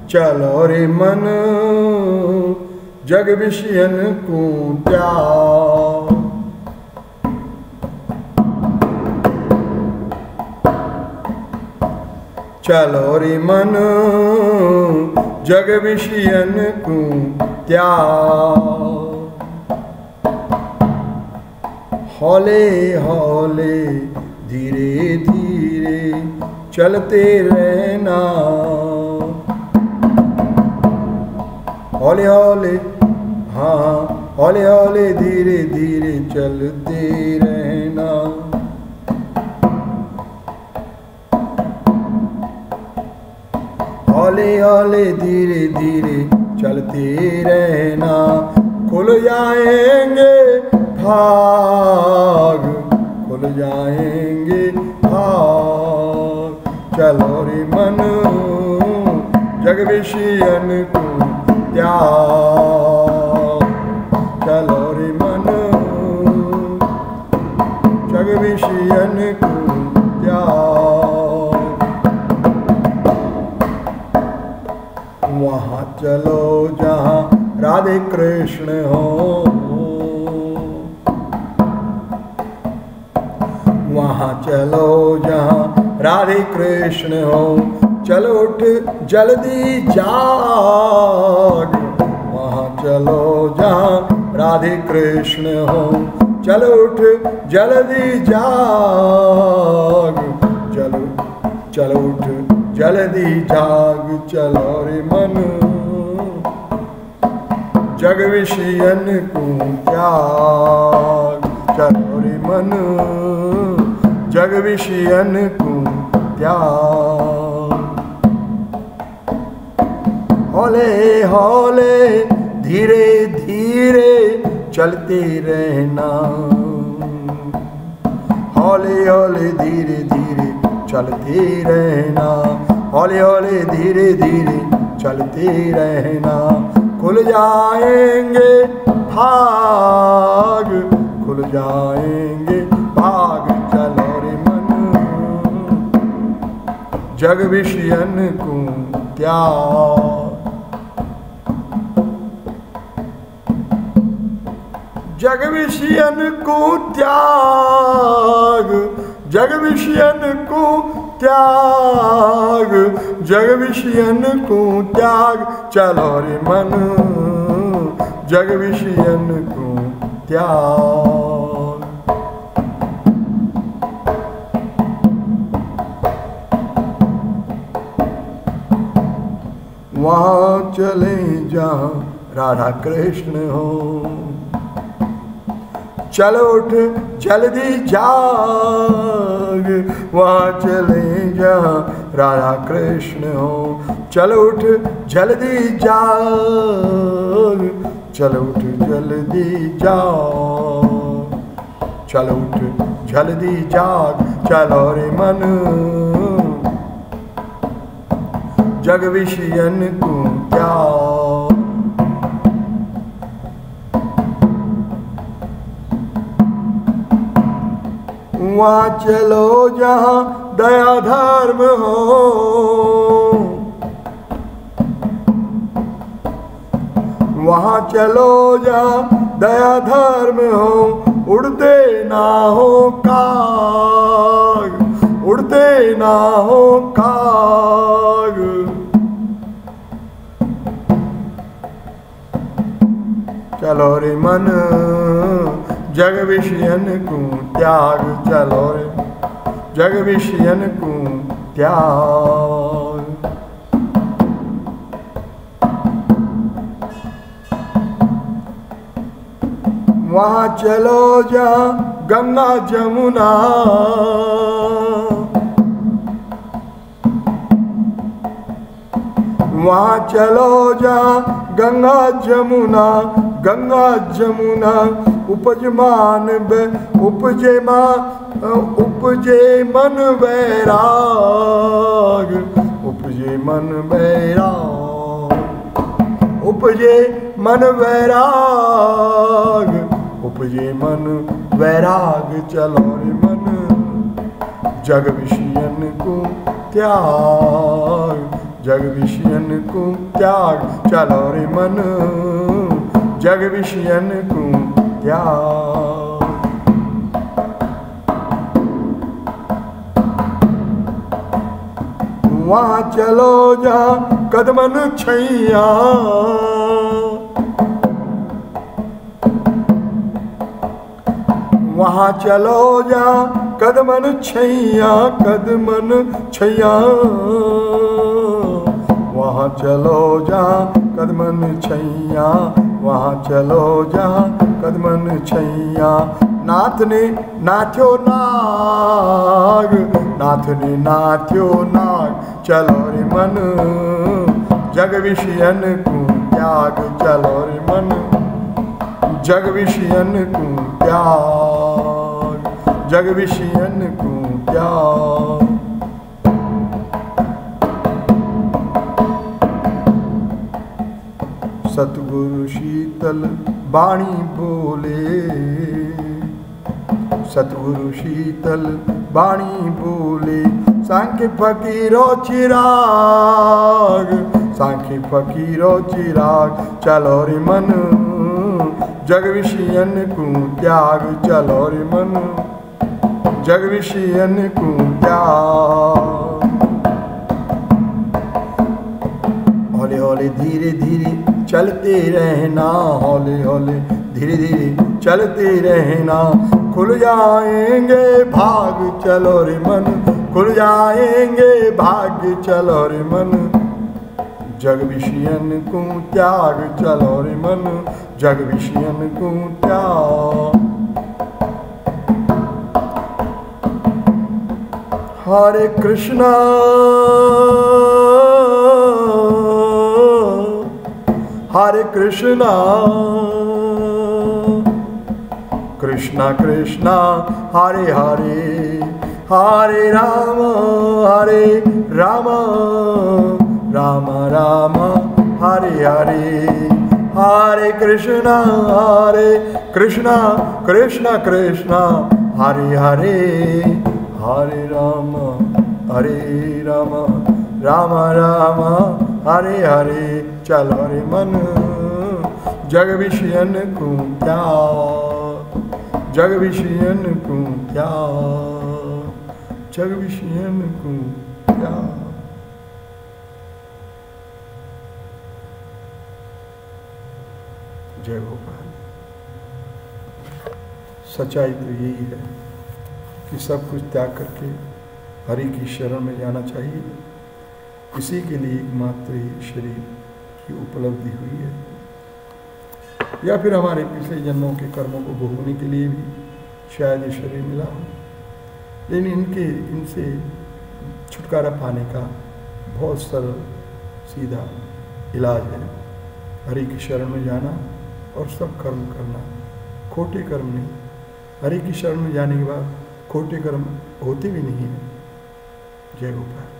चलो रे मन जग विषयन को त्याग। चलो रे मन जग विषयन को त्याग। हौले हौले धीरे धीरे चलते रहना। हौले हौले, हाँ हौले हौले धीरे धीरे चलते रहना। हौले हौले धीरे धीरे चलते रहना। खुल जाएंगे भाग, खुल जाएंगे भाग। चलो रे मन जग विषयन को त्याग। चलो रे मन जग विषयन को त्याग। वहाँ चलो जहाँ राधे कृष्ण हो। वहाँ चलो जहाँ राधे कृष्ण हो। चलो उठ जल्दी जाग। वहाँ चलो जहाँ राधे कृष्ण हो। चलो उठ जल्दी जाग। चलो चलो उठ जल्दी जाग। चलो रे मन जग विषयन को त्याग। चलो रे मन जग विषयन को त्याग। हौले हौले धीरे धीरे चलते रहना। हौले हौले धीरे धीरे चलते रहना। हौले हौले धीरे धीरे चलते रहना। खुल जाएंगे भाग, खुल जाएंगे भाग। चलो रे मन जग विषयन को त्याग। जग विषयन को त्याग। जग विषयन को त्याग। जग विषयन को त्याग। चलो रे मन जग विषयन को त्याग। वहाँ चले जहाँ राधा कृष्ण हो। चलो उठ जल्दी जाग। वहाँ चले जहाँ राधा कृष्ण हो। चलो उठ जल्दी जाग। चलो उठ जल्दी जाग। चलो उठ जल्दी जाग। चलो रे मन जग विषयन को त्याग। वहाँ चलो जहाँ दया धर्म हो। वहाँ चलो जहाँ दया धर्म हो। उड़ते ना हो काग, उड़ते ना हो काग। चलो रे मन जग विषयन को त्याग। चलो रे जग विषयन को त्याग। वहाँ चलो जहाँ गंगा जमुना। वहाँ चलो जहाँ गंगा जमुना। गंगा जमुना उपजे मन वैराग। उपजे मन वैराग। उपजे मन वैराग। उपजे मन वैराग। चलो रे मन जग विषयन को त्याग। जग विषयन को त्याग, चलो रे मन जग विषयन को त्याग। वहाँ चलो जहाँ कदमन छैया, वहाँ चलो जहाँ कदमन छैया, कदमन छैया। वहाँ चलो जहाँ कदमन छैया, वहाँ चलो जहाँ कदमन छैया। नाथ ने नाथ्यो नाग, नाथ ने नाथ्यो नाग, चलो रे मन जग विषयन को त्याग, चलो रे मन जग विषयन को त्याग, जग विषयन को त्याग। सतगुरु शीतल बाणी बोले, सतगुरु शीतल बाणी बोले। सांख्य फकीरो चिराग, सांख्य फकीरो चिराग, चलो रे मन जग विषयन को त्याग, चलो रे मन जग विषयन को त्याग। हौले हौले धीरे धीरे चलते रहना, हौले हौले धीरे धीरे चलते रहना। खुल जाएंगे भाग, चलो रे मन खुल जाएंगे भाग्य, चलो रे मन जग विषयन को त्याग, चलो रे मन जग विषयन को त्याग। हरे कृष्णा हरे कृष्णा, कृष्णा कृष्णा हरे हरे, हरे राम राम, राम राम हरे हरे। हरे कृष्णा कृष्णा कृष्णा हरे हरे, हरे राम राम राम हरे हरे। चलो रे मन जग विषयन को त्याग, जग विषयन को त्याग, जग विषयन को त्याग। जय गोपाल। सच्चाई तो यही है कि सब कुछ त्याग करके हरि की शरण में जाना चाहिए। इसी के लिए एकमात्र ही शरीर की उपलब्धि हुई है, या फिर हमारे पिछले जन्मों के कर्मों को भोगने के लिए भी शायद ये शरीर मिला हो। लेकिन इनसे छुटकारा पाने का बहुत सरल सीधा इलाज है हरि की शरण में जाना और सब कर्म करना, खोटे कर्म नहीं। हरि की शरण में जाने के बाद खोटे कर्म होते भी नहीं हैं। जय गोपाल।